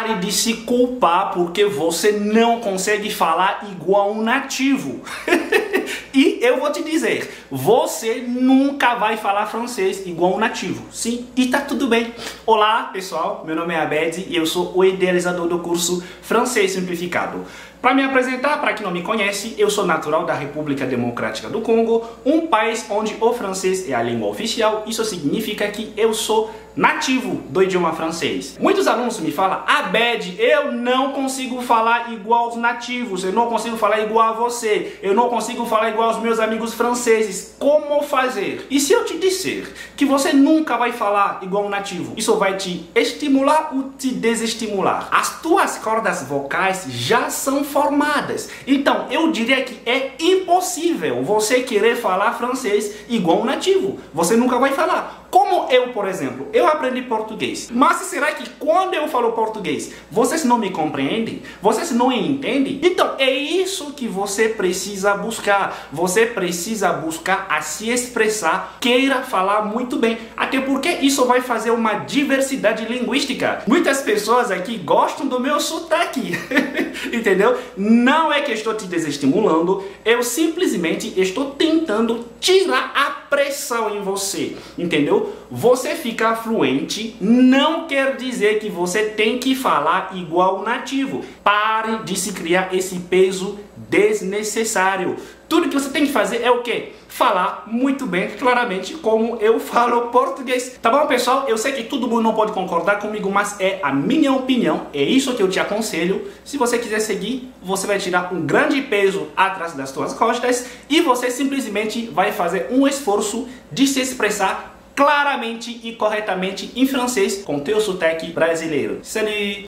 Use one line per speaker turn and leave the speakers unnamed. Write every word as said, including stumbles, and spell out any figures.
Pare de se culpar porque você não consegue falar igual um nativo. E eu vou te dizer, você nunca vai falar francês igual um nativo. Sim, e tá tudo bem. Olá, pessoal, meu nome é Abed e eu sou o idealizador do curso Francês Simplificado. Para me apresentar, para quem não me conhece, eu sou natural da República Democrática do Congo, um país onde o francês é a língua oficial. Isso significa que eu sou nativo do idioma francês. Muitos alunos me falam: Abed, eu não consigo falar igual aos nativos, eu não consigo falar igual a você, eu não consigo falar igual aos meus amigos franceses. Como fazer? E se eu te disser que você nunca vai falar igual um nativo, isso vai te estimular ou te desestimular? As tuas cordas vocais já são formadas. Então, eu diria que é impossível você querer falar francês igual um nativo. Você nunca vai falar. Como eu, por exemplo, eu aprendi português. Mas será que quando eu falo português, vocês não me compreendem? Vocês não entendem? Então, é isso que você precisa buscar. Você precisa buscar a se expressar, queira falar muito bem. Até porque isso vai fazer uma diversidade linguística. Muitas pessoas aqui gostam do meu sotaque. Entendeu? Não é que estou te desestimulando, eu simplesmente estou tentando tirar a pressão em você, entendeu? Você ficar fluente não quer dizer que você tem que falar igual nativo. Pare de se criar esse peso desnecessário. Tudo que você tem que fazer é o quê? Falar muito bem, claramente, como eu falo português. Tá bom, pessoal? Eu sei que todo mundo não pode concordar comigo, mas é a minha opinião. É isso que eu te aconselho. Se você quiser seguir, você vai tirar um grande peso atrás das suas costas e você simplesmente vai fazer um esforço de se expressar claramente e corretamente em francês com teu sotaque brasileiro. Salut!